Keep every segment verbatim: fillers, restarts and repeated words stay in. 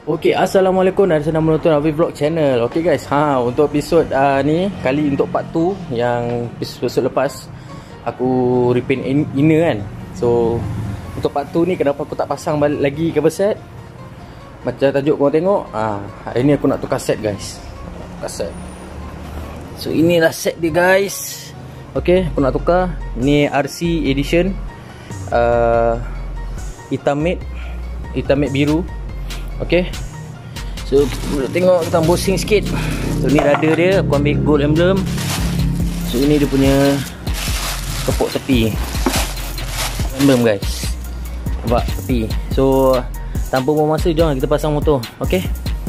Okey, assalamualaikum dan selamat menonton Avi Vlog Channel. Okey guys, ha untuk episod uh, ni kali untuk part tu yang episod lepas aku repaint in inner kan. So untuk part tu ni kenapa aku tak pasang balik lagi cover set? Macam tajuk korang tengok, ah ha, hari ni aku nak tukar set guys. Tukar set. So inilah set dia guys. Okey, aku nak tukar. Ni R C edition. Uh, hitam matte, hitam matte biru. Okay, so kita boleh tengok, kita unboxing sikit. So ni rada dia, aku ambil gold emblem. So ini dia punya kepok tepi emblem guys. Nampak tepi. So tanpa buang masa, jom kita pasang motor. Okay.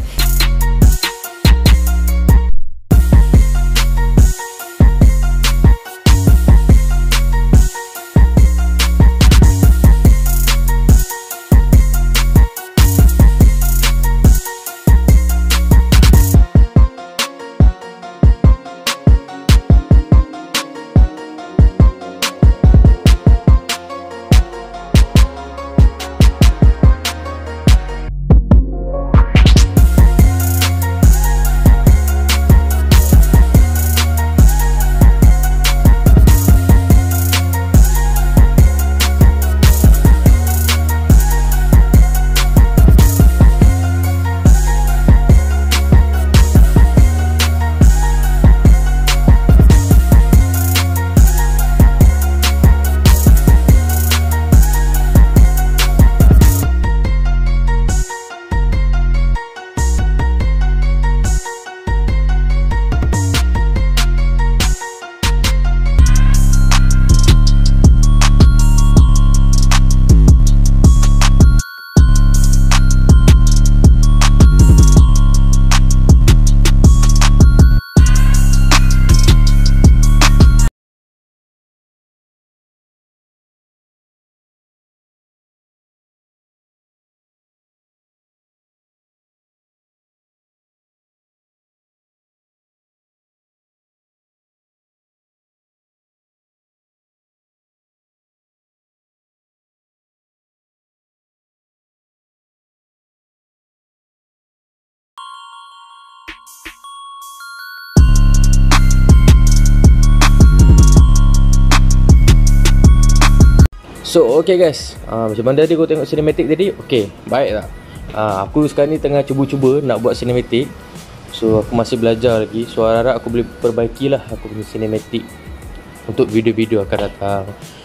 So okay guys, uh, macam mana tadi kau tengok cinematic tadi? Okay, baik tak? Uh, aku sekarang ni tengah cuba-cuba nak buat cinematic. So aku masih belajar lagi. So harap aku boleh perbaikilah aku punya cinematic untuk video-video akan datang.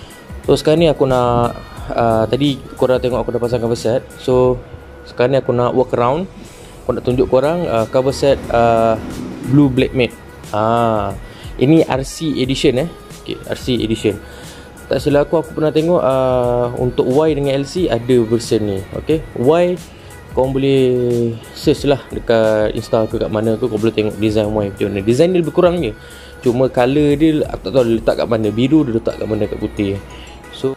So sekarang ni aku nak uh, tadi korang tengok aku dah pasang cover set. So sekarang ni aku nak walk around. Aku nak tunjuk korang uh, cover set uh, blue black matte. Ah, ini R C edition eh. Okay, R C edition. Tak silap aku, aku pernah tengok uh, untuk Y dengan L C ada version ni. Okay, Y korang boleh search lah dekat Insta ke kat mana ke, kau boleh tengok design Y macam mana. Design dia lebih kurang je, cuma colour dia aku tak tahu dia letak kat mana. Biru dia letak kat mana, kat putih. So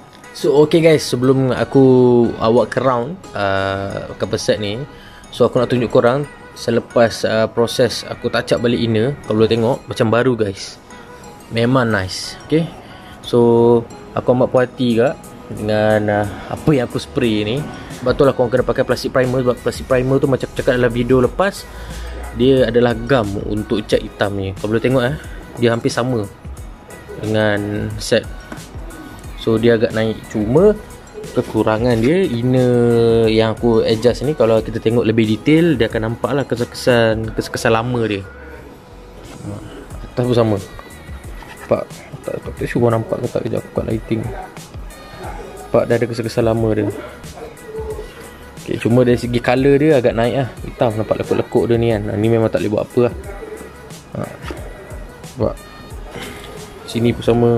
So okay guys, sebelum aku uh, walk around uh, cover set ni, so aku nak tunjuk korang selepas uh, proses aku touch up balik inner. Kau boleh tengok macam baru guys. Memang nice. Okay, so aku amat puas hati kak dengan uh, apa yang aku spray ni. Sebab tu lah korang kena pakai plastic primer. Sebab plastic primer tu macam cakap dalam video lepas, dia adalah gam untuk cat hitam ni. Kau boleh tengok eh, dia hampir sama dengan set. So dia agak naik, cuma kekurangan dia inner yang aku adjust ni. Kalau kita tengok lebih detail, dia akan nampak lah kesan-kesan Kesan-kesan lama dia. Atas pun sama. Nampak? Tak, tak, tak sure nampak ke tak, kejap aku kat lighting. Nampak dah ada kesan-kesan lama dia. Okay, cuma dari segi colour dia agak naik lah. Hitam, nampak lekuk-lekuk dia ni kan. Ni memang tak boleh buat apa lah. Ha. Nampak? Sini pun sama.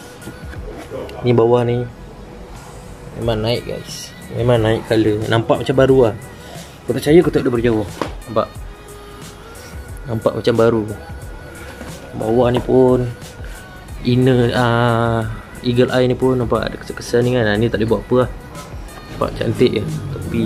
Ni bawah ni memang naik guys. Memang naik colour. Nampak macam baru lah. Kau tak percaya, kau tak ada berjauh. Nampak? Nampak macam baru. Bawah ni pun, inner uh, eagle eye ni pun nampak ada kesan-kesan ni kan. Ni tak boleh buat apa lah. Nampak cantik je. Tapi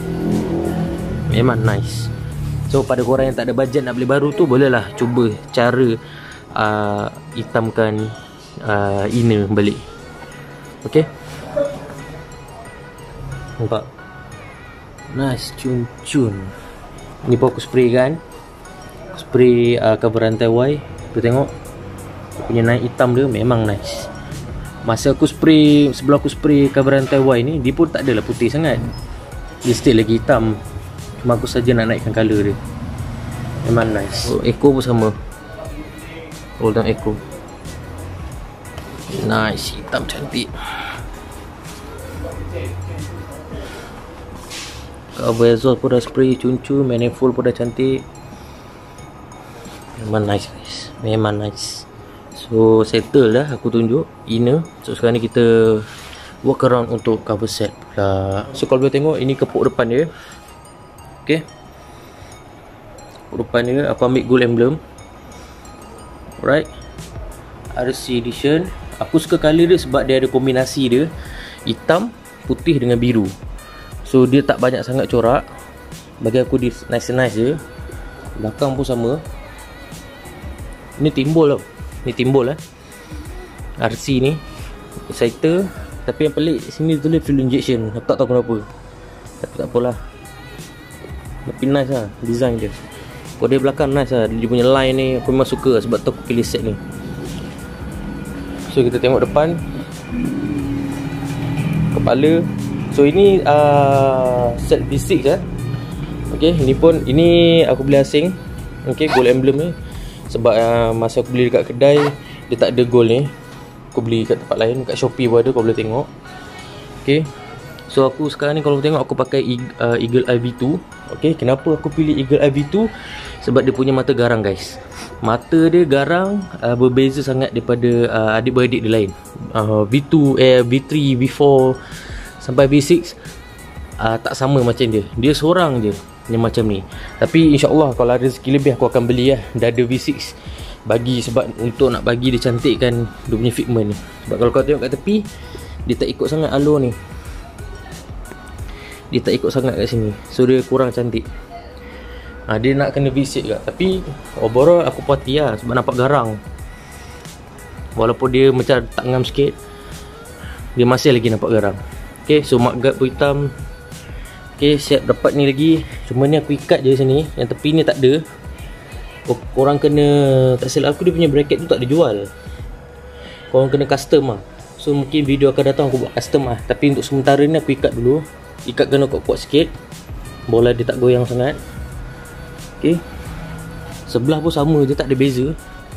memang nice. So pada korang yang tak ada bajet nak beli baru tu, bolehlah cuba cara uh, hitamkan uh, inner balik. Okay, nampak? Nice, cun-cun. Ni pun aku spray kan. Aku spray uh, cover rantai Y. Tu tengok, dia punya naik hitam dia memang nice. Masa aku spray, sebelum aku spray cover rantai Y ni, dia pun tak adalah putih sangat. Dia still lagi hitam. Cuma aku saja nak naikkan color dia. Memang nice. Oh, echo pun sama. Roll down echo. Nice, hitam cantik. Cover exhaust pun dah spray cun-cun, manifold pun dah cantik. Memang nice guys. Memang nice. So settle dah, aku tunjuk inner. So sekarang ni kita work around untuk cover set pula. So kalau boleh tengok, ini kepuk depan dia. Okay, kepuk depan dia aku ambil gold emblem. Alright, R C edition. Aku suka color dia sebab dia ada kombinasi dia hitam, putih dengan biru. So dia tak banyak sangat corak. Bagi aku dia nice-nice je. Belakang pun sama. Ini timbul tau. Ni timbul lah R C ni exciter. Tapi yang pelik sini tulis fuel injection. Aku tak tahu kenapa. Tapi tak apalah. Tapi nice lah design dia. Kode belakang nice lah. Dia punya line ni aku memang suka. Sebab tu aku pilih set ni. So kita tengok depan, kepala. So ini uh, set V six lah. Okay, ini pun, ini aku beli asing. Okay, gold emblem ni. Sebab uh, masa aku beli dekat kedai, dia tak ada gold ni. Aku beli kat tempat lain, kat Shopee pun ada, kau boleh tengok. Okay, so aku sekarang ni kalau tengok aku pakai uh, Eagle Eye V two. Okay, kenapa aku pilih Eagle Eye V two? Sebab dia punya mata garang guys. Mata dia garang, uh, berbeza sangat daripada uh, adik-beradik dia lain. uh, V two, eh, V three, V four sampai V six uh, tak sama macam dia. Dia seorang je yang macam ni. Tapi insyaAllah kalau ada rezeki lebih aku akan beli lah dada V six. Bagi sebab untuk nak bagi dia cantikkan dia punya figment ni. Sebab kalau kau tengok kat tepi, dia tak ikut sangat alur ni. Dia tak ikut sangat kat sini. So dia kurang cantik. ha, Dia nak kena V six kat. Tapi overall aku puas hati lah sebab nampak garang. Walaupun dia macam tak ngam sikit, dia masih lagi nampak garang. Okay, so mudguard pun hitam. Okay, siap dapat ni lagi. Cuma ni aku ikat je sini. Yang tepi ni tak ada. Oh, korang kena, tak silap aku dia punya bracket tu tak dijual. Korang kena custom lah. So mungkin video akan datang aku buat custom lah. Tapi untuk sementara ni aku ikat dulu. Ikat kena kuat-kuat sikit. Bola dia tak goyang sangat. Okay, sebelah pun sama je, tak ada beza.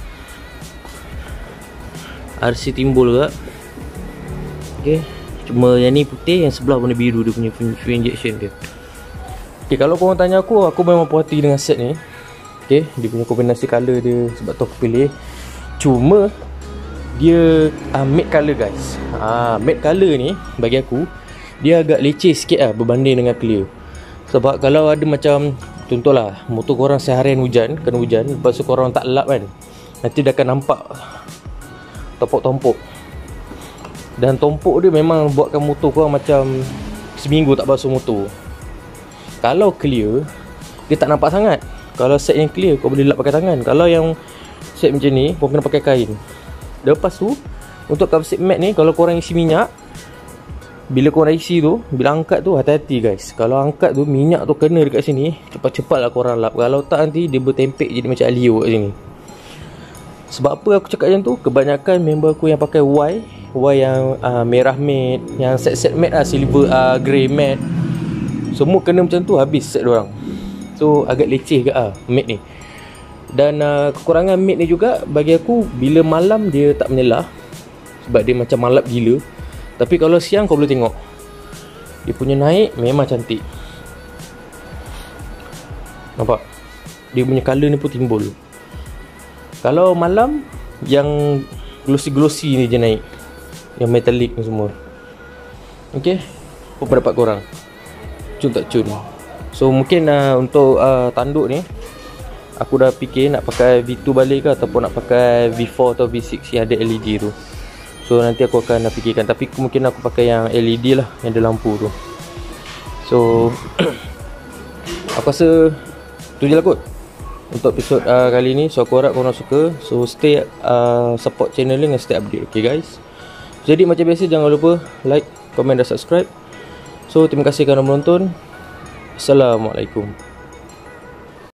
R C timbul juga. Okay, cuma yang ni putih, yang sebelah warna biru dia punya fuel injection dia. Okay, kalau korang tanya aku, aku memang puas hati dengan set ni. Okay, dia punya kombinasi colour dia, sebab tu aku pilih. Cuma dia uh, matte colour guys. uh, Matte colour ni bagi aku dia agak leceh sikit lah berbanding dengan clear. Sebab kalau ada macam, contohlah motor korang seharian hujan, kena hujan, lepas tu korang tak lap kan, nanti dia akan nampak tompok-tompok. Dan tompok dia memang buatkan motor korang macam seminggu tak basuh motor. Kalau clear, dia tak nampak sangat. Kalau set yang clear, kau boleh lap pakai tangan. Kalau yang set macam ni, kau kena pakai kain. Lepas tu, untuk cover set matte ni, kalau korang isi minyak, bila korang isi tu, bila angkat tu, hati-hati guys. Kalau angkat tu, minyak tu kena dekat sini, cepat-cepat lah korang lap. Kalau tak nanti, dia bertempek jadi macam alio kat sini. Sebab apa aku cakap macam tu? Kebanyakan member aku yang pakai Y, Y yang uh, merah matte, yang set-set matte lah, silver, uh, grey matte, semua kena macam tu, habis set diorang. So agak leceh ke ah matte ni. Dan uh, kekurangan matte ni juga bagi aku, bila malam dia tak menyelah, sebab dia macam malap gila. Tapi kalau siang kau boleh tengok, dia punya naik memang cantik. Nampak? Dia punya colour ni pun timbul. Kalau malam, yang glossy-glossy ni je naik, yang metallic ni semua. Okay, apa pendapat korang? Cun tak cun? So mungkin uh, untuk uh, tanduk ni, aku dah fikir nak pakai V two balik ke, ataupun nak pakai V four atau V six yang ada L E D tu. So nanti aku akan fikirkan. Tapi mungkin aku pakai yang L E D lah, yang ada lampu tu. So aku rasa tu je lah kot untuk episod uh, kali ni. So aku harap korang suka. So stay uh, support channel ni dan stay update. Okay guys, jadi macam biasa, jangan lupa like, komen dan subscribe. So terima kasih kerana menonton. Assalamualaikum.